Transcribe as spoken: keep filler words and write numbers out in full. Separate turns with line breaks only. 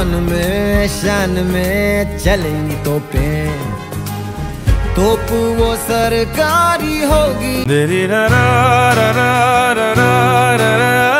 शान में शान में चलेंगी तोपें, तोप वो सरकारी होगी।